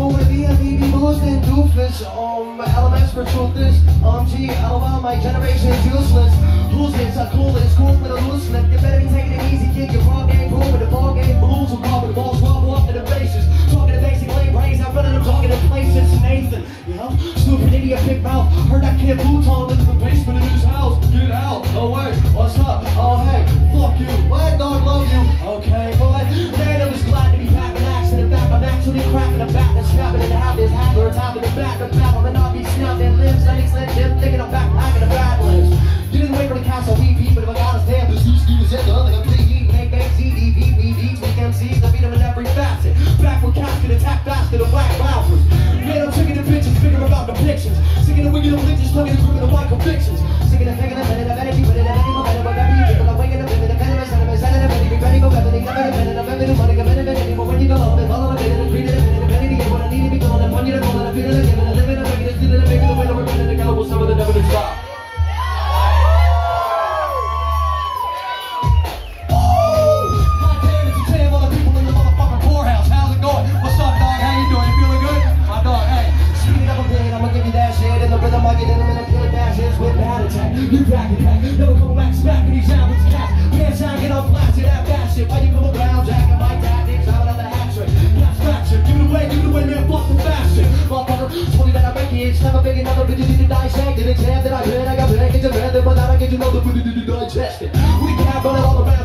Smoking the BMB, booze and doofus. Elements for truth is, G, LOL, my generation's useless. Who's this? I cool this, cool with a loose slip. You better be taking it easy, kid. Your ball game cool with the ball game blues. We'll call with the balls, wobble up to the bases. Talking to basic lane brains, I'm running them, talking to places. Nathan, you know, stupid idiot, big mouth. Heard that kid blue tone lives in the basement of his house. Get out, no way, what's up? Oh hey, fuck you, what dog, love you. Okay, boy, man, I'm just glad to be back and axe in the back. I'm actually cracking the back and snapping in the half. His handler, tapping the back, the battle, and I'll be snapping limbs. Letting slim Jim, thinking I'm back, packing the bad limbs. You didn't wait for the castle, VP, but if I got his damn, this used to do is the other complete heat. Make CD, VVD, tweak MCs, I beat them in every facet. Back with casket, attack faster than black bouncers. Man, I'm taking the bitches, figuring about the pictures. Singing the wicked religions, plugging the group of my convictions. Singing the thing in the minute of energy, but in a minute, but every year, but I'm waking up in the venomous, venomous, be ready for everything, never a minute, money, a minute, but when you go home, and follow a minute, and read it, a minute, to get what I need to be doing, and one year to go, and I feel it again, and I live in a big, and stealing a big, the way that we're running to go, some of the never to stop. You back attack, never come back, smacking these out with cats. Can't sound, get on blasted, that bad shit. Why you come around, jacking my tactics, out another hat trick. Catch fraction, give it away, man, fuck the fashion. Motherfucker, 20 that I make it, it's never big enough, but you need to dissect it. Exam that I read, I got back into bed, but now I get to know the food to digest it. We can't run it all around.